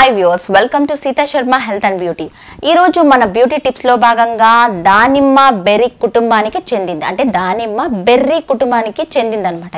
Hi viewers, welcome to Sita Sharma health and beauty. ఈరోజు మన beauty టిప్స్లో భాగంగా దానిమ్మ బెర్రీ కుటుంబానికి చెందింది, అంటే దానిమ్మ బెర్రీ కుటుంబానికి చెందిందనమాట.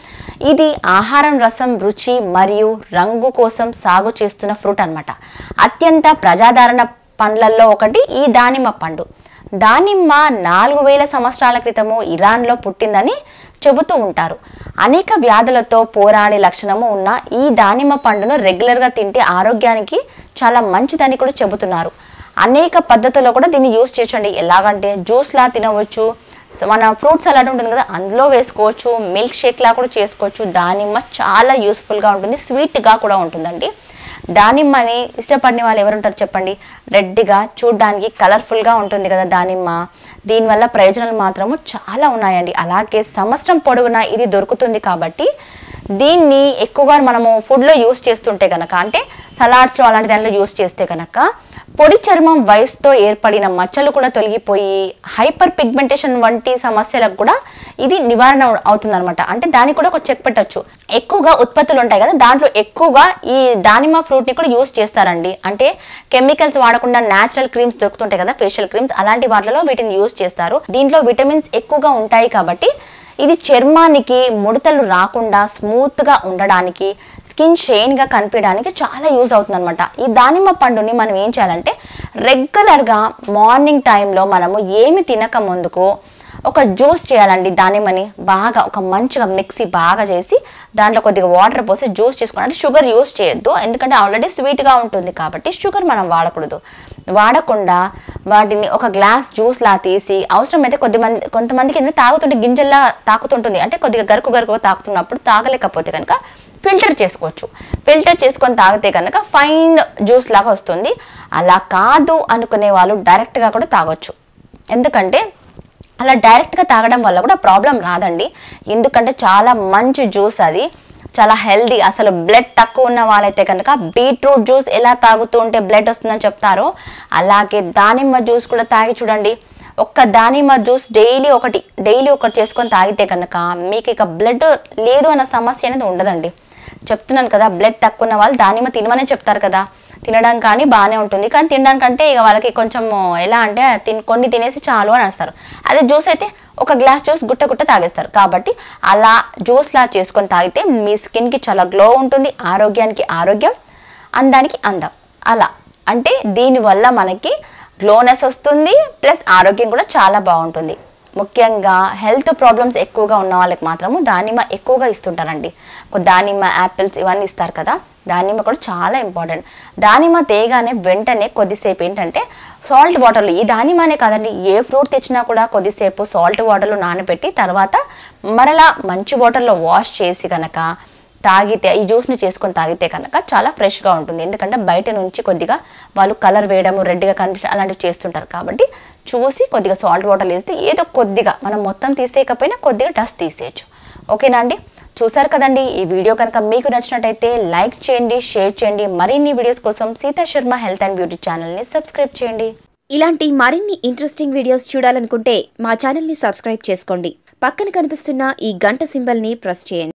ఇది ఆహారం, రసం, రుచి మరియు రంగు కోసం సాగు చేస్తున్న ఫ్రూట్ అనమాట. అత్యంత ప్రజాదరణ పండ్లలో ఒకటి ఈ దానిమ్మ పండు. దానిమ్మ 4000 సంవత్సరాల క్రితము ఇరాన్లో పుట్టిందని చెబుతూ ఉంటారు. అనేక వ్యాధులతో పోరాడే లక్షణము ఉన్న ఈ దానిమ్మ పండును రెగ్యులర్గా తింటే ఆరోగ్యానికి చాలా మంచిదని కూడా చెబుతున్నారు. అనేక పద్ధతుల్లో కూడా దీన్ని యూస్ చేయొచ్చండి. ఎలాగంటే జ్యూస్లా తినవచ్చు, మన ఫ్రూట్ సలాడ్ ఉంటుంది కదా అందులో వేసుకోవచ్చు, మిల్క్ షేక్లా కూడా చేసుకోవచ్చు. దానిమ్మ చాలా యూస్ఫుల్గా ఉంటుంది, స్వీట్గా కూడా ఉంటుందండి. దానిమ్మని ఇష్టపడిన వాళ్ళు ఎవరుంటారు చెప్పండి? రెడ్గా చూడ్డానికి కలర్ఫుల్గా ఉంటుంది కదా దానిమ్మ. దీనివల్ల ప్రయోజనాలు మాత్రము చాలా ఉన్నాయండి. అలాగే సంవత్సరం పొడవునా ఇది దొరుకుతుంది కాబట్టి దీన్ని ఎక్కువగా మనము ఫుడ్లో యూస్ చేస్తుంటే కనుక, అంటే సలాడ్స్లో అలాంటి దాంట్లో యూస్ చేస్తే కనుక పొడి చర్మం వయసుతో ఏర్పడిన మచ్చలు కూడా తొలగిపోయి హైపర్ పిగ్మెంటేషన్ వంటి సమస్యలకు కూడా ఇది నివారణ అవుతుందన్నమాట. అంటే దానికి కూడా ఒక చెక్ పెట్టచ్చు. ఎక్కువగా ఉత్పత్తులు ఉంటాయి కదా, దాంట్లో ఎక్కువగా ఈ దానిమ్మ ఫ్రూట్ని కూడా యూస్ చేస్తారండి. అంటే కెమికల్స్ వాడకుండా న్యాచురల్ క్రీమ్స్ దొరుకుతుంటాయి కదా, ఫేషియల్ క్రీమ్స్, అలాంటి వాటిలో వీటిని యూస్ చేస్తారు. దీంట్లో విటమిన్స్ ఎక్కువగా ఉంటాయి కాబట్టి ఇది చర్మానికి ముడతలు రాకుండా స్మూత్గా ఉండడానికి, స్కిన్ షైన్గా కనిపించడానికి చాలా యూజ్ అవుతుంది అనమాట. ఈ దానిమ్మ పండుని మనం ఏం చేయాలంటే రెగ్యులర్గా మార్నింగ్ టైంలో మనము ఏమి తినక ముందుకు ఒక జ్యూస్ చేయాలండి. దానిమ్మని బాగా ఒక మంచిగా మిక్సీ బాగా చేసి దాంట్లో కొద్దిగా వాటర్ పోసి జ్యూస్ చేసుకోండి. అంటే షుగర్ యూస్ చేయొద్దు, ఎందుకంటే ఆల్రెడీ స్వీట్గా ఉంటుంది కాబట్టి షుగర్ మనం వాడకూడదు. వాడకుండా వాటిని ఒక గ్లాస్ జ్యూస్లా తీసి, అవసరమైతే కొంతమందికి తాగుతుంటే గింజల్లా తాకుతుంటుంది, అంటే కొద్దిగా గరుకుగా తాకుతున్నప్పుడు తాగలేకపోతే కనుక ఫిల్టర్ చేసుకోవచ్చు. ఫిల్టర్ చేసుకొని తాగితే కనుక ఫైన్ జ్యూస్ లాగా వస్తుంది. అలా కాదు అనుకునే వాళ్ళు డైరెక్ట్గా కూడా తాగొచ్చు. ఎందుకంటే అలా డైరెక్ట్గా తాగడం వల్ల కూడా ప్రాబ్లం రాదండి. ఎందుకంటే చాలా మంచి జ్యూస్, అది చాలా హెల్దీ. అసలు బ్లడ్ తక్కువ ఉన్న వాళ్ళైతే కనుక బీట్రూట్ జ్యూస్ ఎలా తాగుతూ ఉంటే బ్లడ్ వస్తుందని చెప్తారో అలాగే దానిమ్మ జ్యూస్ కూడా తాగి చూడండి. ఒక్క దానిమ్మ జ్యూస్ డైలీ ఒకటి చేసుకొని తాగితే కనుక మీకు ఇక బ్లడ్ లేదు అన్న సమస్య అనేది ఉండదండి. చెప్తున్నాను కదా, బ్లడ్ తక్కువ ఉన్న వాళ్ళు దానిమ్మ తినమనే చెప్తారు కదా. తినడం కానీ బాగానే ఉంటుంది, కానీ తినడానికంటే ఇక వాళ్ళకి కొంచెం ఎలా అంటే కొన్ని తినేసి చాలు అని అంటారు. అదే జ్యూస్ అయితే ఒక గ్లాస్ జ్యూస్ గుట్ట తాగేస్తారు. కాబట్టి అలా జ్యూస్లా చేసుకొని తాగితే మీ స్కిన్కి చాలా గ్లో ఉంటుంది, ఆరోగ్యానికి ఆరోగ్యం, అందానికి అందం. అలా అంటే దీనివల్ల మనకి గ్లోనెస్ వస్తుంది, ప్లస్ ఆరోగ్యం కూడా చాలా బాగుంటుంది. ముఖ్యంగా హెల్త్ ప్రాబ్లమ్స్ ఎక్కువగా ఉన్న వాళ్ళకి మాత్రము దానిమ్మ ఎక్కువగా ఇస్తుంటారండి. దానిమ్మ, యాపిల్స్ ఇవన్నీ ఇస్తారు కదా, దానిమ్మ కూడా చాలా ఇంపార్టెంట్. దానిమ్మ తేగానే వెంటనే కొద్దిసేపు ఏంటంటే సాల్ట్ వాటర్లో, ఈ దానిమ్మనే కాదండి ఏ ఫ్రూట్ తెచ్చినా కూడా కొద్దిసేపు సాల్ట్ వాటర్లో నానబెట్టి తర్వాత మరలా మంచి వాటర్లో వాష్ చేసి కనుక తాగితే, ఈ జ్యూస్ని చేసుకొని తాగితే కనుక చాలా ఫ్రెష్గా ఉంటుంది. ఎందుకంటే బయట నుంచి కొద్దిగా వాళ్ళు కలర్ వేయడము, రెడ్గా కనిపించడం అలాంటివి చేస్తుంటారు. కాబట్టి చూసి కొద్దిగా సాల్ట్ వాటర్ వేస్తే ఏదో కొద్దిగా, మనం మొత్తం తీసేయకపోయినా కొద్దిగా డస్ట్ తీసేయచ్చు. ఓకేనా అండి? చూసారు కదండి. ఈ వీడియో కనుక మీకు నచ్చినట్టయితే లైక్ చేయండి, షేర్ చేయండి. మరిన్ని వీడియోస్ కోసం Sita Sharma health and beauty ఛానల్ని సబ్స్క్రైబ్ చేయండి. ఇలాంటి మరిన్ని ఇంట్రెస్టింగ్ వీడియోస్ చూడాలనుకుంటే మా ఛానల్ని సబ్స్క్రైబ్ చేసుకోండి. పక్కన కనిపిస్తున్న ఈ గంట సింబల్ని ప్రెస్ చేయండి.